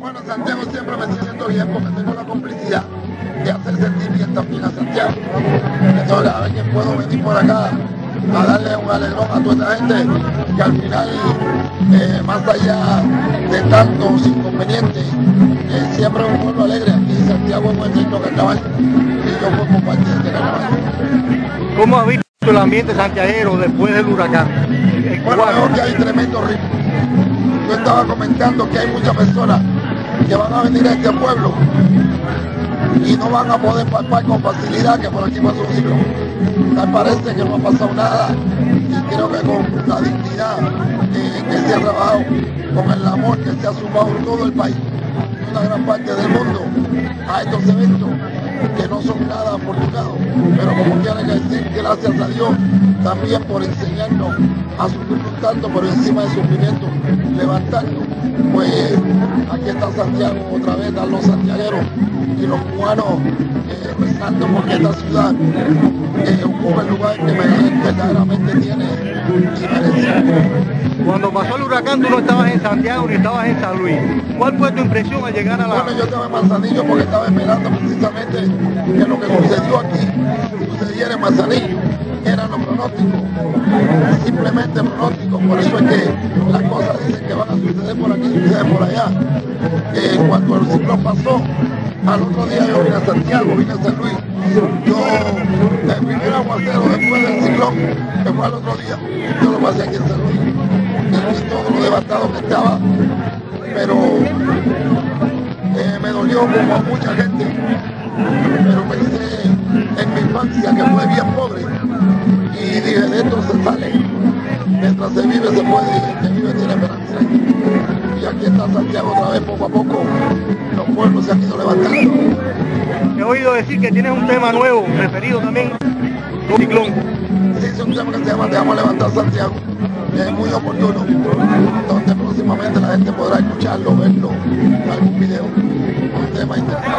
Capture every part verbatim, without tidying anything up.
Bueno, Santiago siempre me siento bien porque tengo la complicidad de hacer sentir bien también a Santiago. Entonces, a ver que puedo venir por acá a darle un alegrón a toda esta gente que al final, eh, más allá de tantos inconvenientes, eh, siempre es un pueblo alegre. Aquí Santiago es un lindo carnaval y yo formo parte de este carnaval. ¿Cómo has visto el ambiente santiaguero después del huracán? Bueno, veo que hay tremendo ritmo. Yo estaba comentando que hay muchas personas que van a venir a este pueblo y no van a poder palpar con facilidad que por aquí pasó un ciclón. Me parece que no ha pasado nada y creo que con la dignidad eh, que se ha trabajado, con el amor que se ha sumado en todo el país, una gran parte del mundo, a estos eventos que no son nada afortunados, pero como quieren decir, gracias a Dios también por enseñarnos a sufrir un tanto por encima del sufrimiento, levantando. Pues aquí está Santiago otra vez, a los santiagueros y los cubanos eh, rezando porque esta ciudad eh, ocupa el lugar que verdaderamente tiene y merece. Cuando pasó el huracán tú no estabas en Santiago ni estabas en San Luis. ¿Cuál fue tu impresión al llegar a la...? Bueno, yo estaba en Manzanillo porque estaba esperando precisamente que lo que sucedió aquí sucediera en Manzanillo. Eran los pronósticos, simplemente pronósticos, por eso es que las cosas dicen que van a suceder por aquí, suceden por allá. Eh, cuando el ciclón pasó, al otro día yo vine a Santiago, vine a San Luis. Yo, el primer aguacero después del ciclón, que fue al otro día, yo lo pasé aquí en San Luis. Y vi todo lo devastado que estaba, pero eh, me dolió como a mucha gente, pero pensé en mi infancia que fue bien pobre y dije, de esto se sale, mientras se vive se puede, y el que vive tiene esperanza. Y aquí está Santiago otra vez, poco a poco los pueblos se han ido levantando. He oído decir que tienes un tema nuevo, referido también al ciclón. Sí, es un tema que se llama Te vamos a levantar Santiago, que es muy oportuno, donde próximamente la gente podrá escucharlo, verlo, algún video, un tema interesante.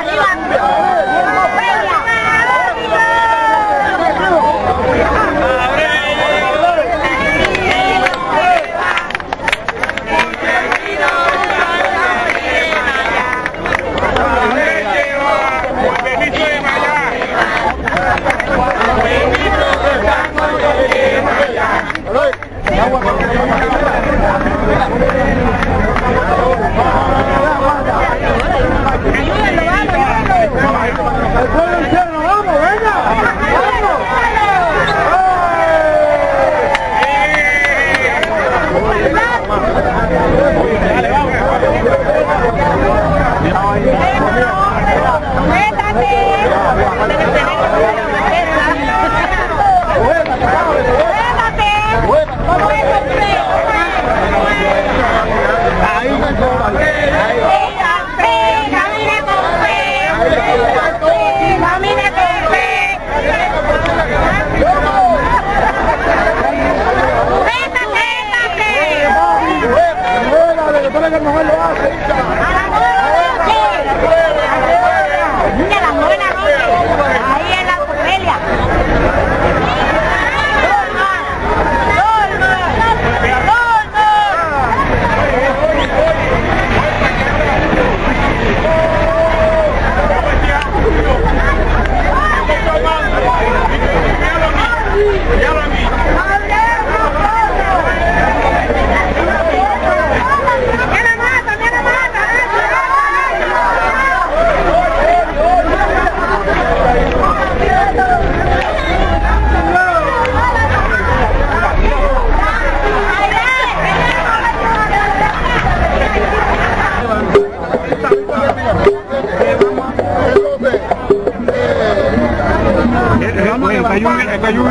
Esta lluvia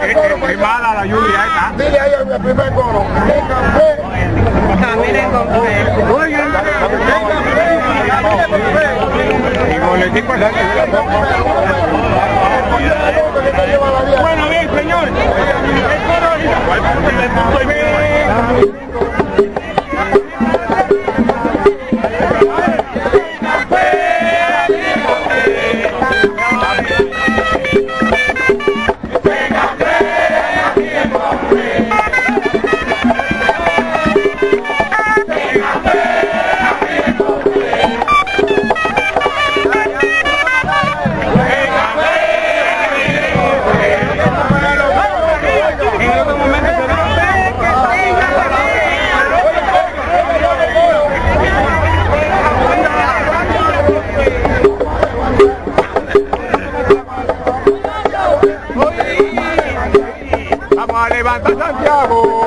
es mala, la lluvia esta. Dile ahí el primer coro. El café. Caminen con fe. Oigan, Y boletico es bueno, bien, señor. El coro. Venga, a levantar Santiago.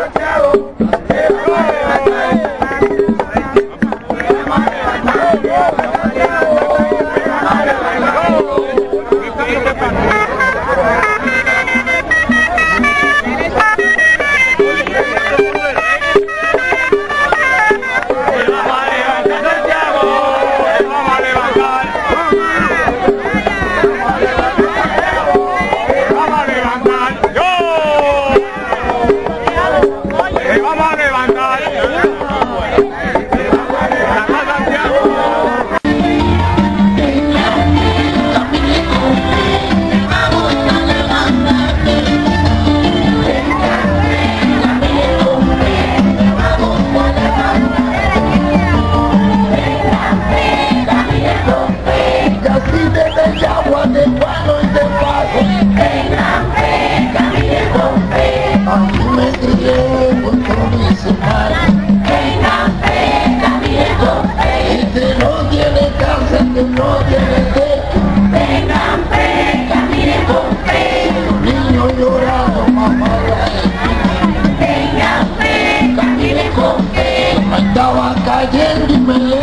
Estaba cayendo y me